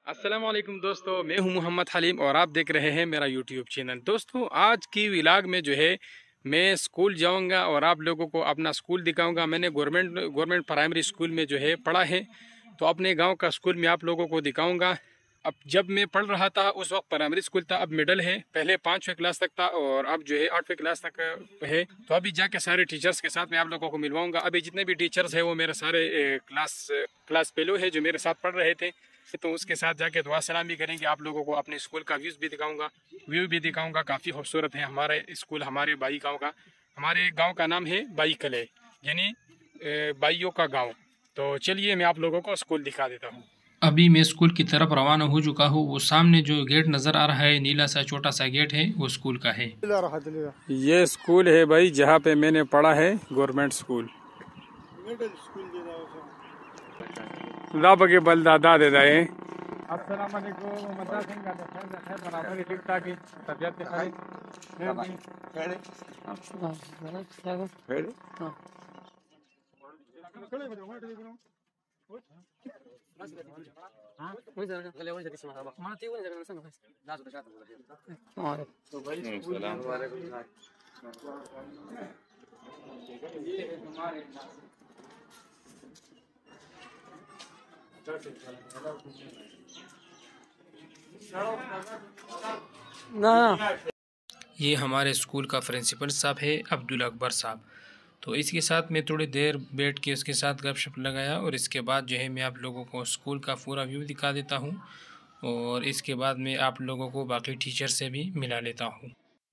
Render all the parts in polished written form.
अस्सलाम वालेकुम दोस्तों, मैं हूं मोहम्मद हलीम और आप देख रहे हैं मेरा यूट्यूब चैनल। दोस्तों, आज की व्लॉग में जो है मैं स्कूल जाऊंगा और आप लोगों को अपना स्कूल दिखाऊंगा। मैंने गवर्नमेंट प्राइमरी स्कूल में जो है पढ़ा है, तो अपने गांव का स्कूल मैं आप लोगों को दिखाऊंगा। अब जब मैं पढ़ रहा था उस वक्त प्राइमरी स्कूल था, अब मिडल है। पहले 5वीं क्लास तक था और अब जो है 8वीं क्लास तक है। तो अभी जाके सारे टीचर्स के साथ मैं आप लोगों को मिलवाऊंगा। अभी जितने भी टीचर्स है वो मेरे सारे क्लास फेलो है जो मेरे साथ पढ़ रहे थे। तो उसके साथ जाके दुआ सलाम भी करेंगे। आप लोगों को अपने स्कूल का व्यू भी दिखाऊंगा। काफ़ी खूबसूरत है हमारे स्कूल, हमारे बाई गांव का। हमारे गांव का नाम है बाई कले, यानी बाइयों का गांव। तो चलिए मैं आप लोगों को स्कूल दिखा देता हूँ। अभी मैं स्कूल की तरफ रवाना हो चुका हूँ। वो सामने जो गेट नज़र आ रहा है, नीला सा छोटा सा गेट है, वो स्कूल का है। ये स्कूल है भाई जहाँ पे मैंने पढ़ा है, गवर्नमेंट स्कूल। रब के बलदादा दे रहे हैं। अस्सलाम वालेकुम। मजा सिंह का खैर बराबर ठीक ठाक ही तबीयत के खैर ये हमारे स्कूल का प्रिंसिपल साहब है, अब्दुल अकबर साहब। तो इसके साथ मैं थोड़ी देर बैठ के उसके साथ गपशप लगाया और इसके बाद जो है मैं आप लोगों को स्कूल का पूरा व्यू दिखा देता हूँ और इसके बाद मैं आप लोगों को बाकी टीचर से भी मिला लेता हूँ।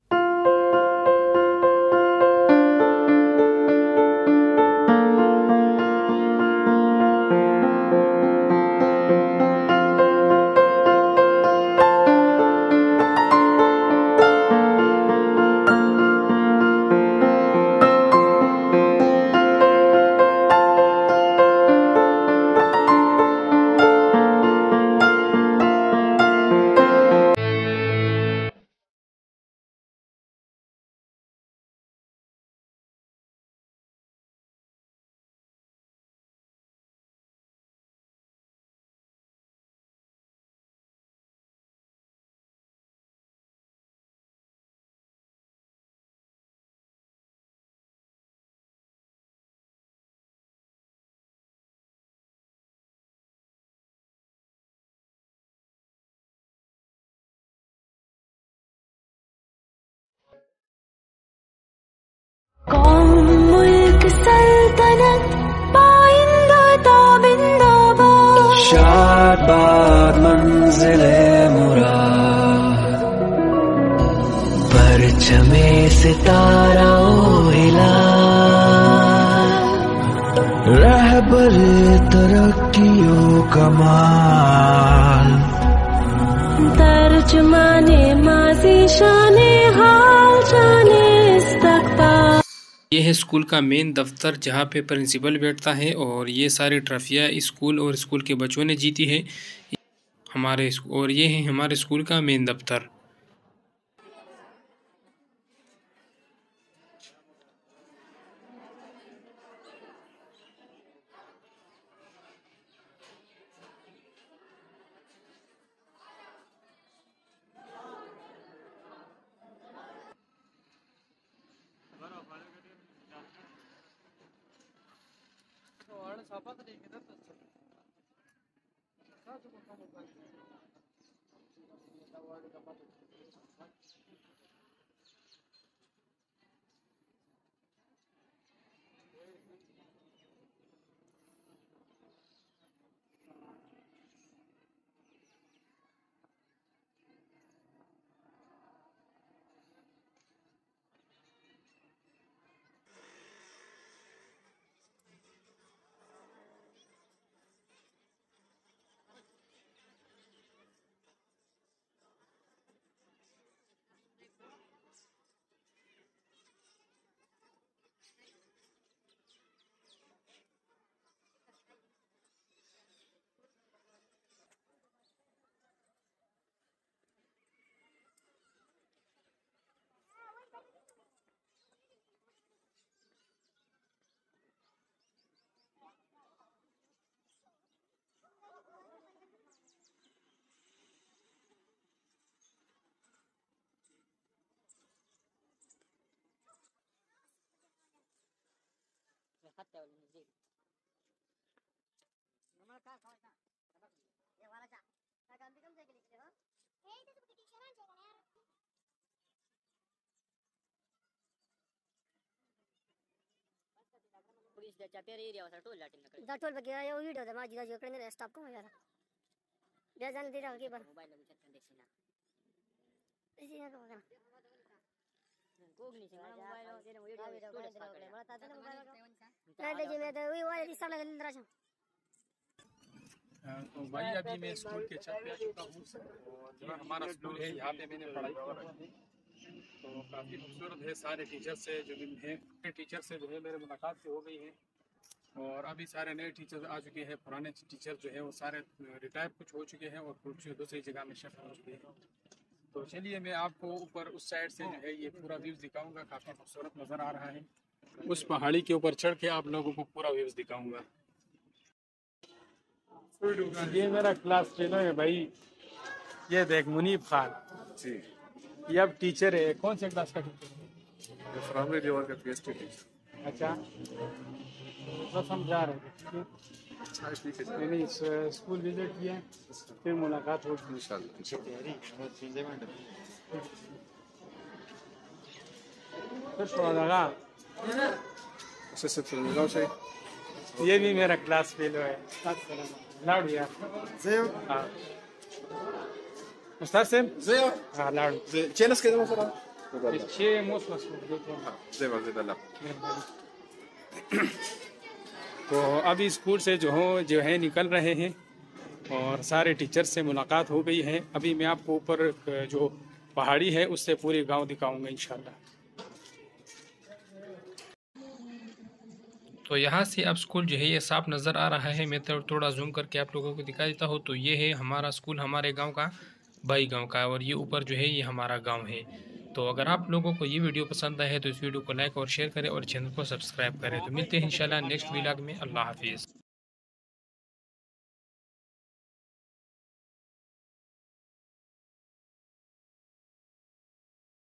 शाद मंजिले मुराद परचमे सितारा हिला रहबर तरक्कियों कमाल तर्जुमाने माज़ी शाने हाल जाने इस्तक़बाल। ये है स्कूल का मेन दफ्तर जहाँ पे प्रिंसिपल बैठता है और ये सारी ट्रॉफियाँ स्कूल और स्कूल के बच्चों ने जीती है और ये है हमारे स्कूल का मेन दफ्तर। टोल पे गया ये वीडियो था माजी जो करने स्टॉप को यार दे जाने दे रहा के बार मोबाइल में चेक कर देखना इसी ना को कोगनी से मोबाइल दे वीडियो बता दे मोबाइल नहीं देखिए मैं तो वही वाले दिशा लगा ले रहा तो भाई अभी मैं स्कूल के छत पे आ चुका हूँ और जो हमारा स्कूल है यहाँ पे मैंने पढ़ाई की तो काफ़ी खूबसूरत है। सारे टीचर से जो हैं टीचर से जो है मेरे मुलाकात हो गई है और अभी सारे नए टीचर आ चुके हैं। पुराने टीचर जो है वो सारे रिटायर कुछ हो चुके हैं और कुछ दूसरी जगह में शिफ्ट हो चुके हैं। तो चलिए मैं आपको ऊपर उस साइड से जो है ये पूरा व्यूज़ दिखाऊंगा। काफ़ी खूबसूरत नज़र आ रहा है। उस पहाड़ी के ऊपर चढ़ के आप लोगों को पूरा व्यूज़ दिखाऊंगा। ये मेरा क्लास फेलो है भाई। ये देख मुनीब खान जी, ये अब टीचर है। कौन से क्लास का टीचर है? प्राइमरी लेवल का पीएचडी टीचर। अच्छा तो समझा रहे थे ठीक है मैंने स्कूल विजिट किया फिर मुलाकात होगी इंशाल्लाह। फिर थोड़ा लगा। أسست المجال شيء ये भी मेरा क्लास फेलो है। लाउड यार زيه हाँ मुस्ताद सेम زيه हाँ लाउड زي تشيلس كده مثلا छे मोस्ट زي ما زي ده तो अभी स्कूल से जो है निकल रहे हैं और सारे टीचर से मुलाकात हो गई है। अभी मैं आपको ऊपर जो पहाड़ी है उससे पूरे गांव दिखाऊंगा इंशाल्लाह। तो यहाँ से अब स्कूल जो है ये साफ नज़र आ रहा है। मैं तो थोड़ा जूम करके आप लोगों को दिखा देता हूँ। तो ये है हमारा स्कूल हमारे गांव का बाई गांव का और ये ऊपर जो है ये हमारा गांव है। तो अगर आप लोगों को ये वीडियो पसंद आए तो इस वीडियो को लाइक और शेयर करें और चैनल को सब्सक्राइब करें। तो मिलते हैं इंशाल्लाह नेक्स्ट व्लॉग में। अल्लाह हाफिज़।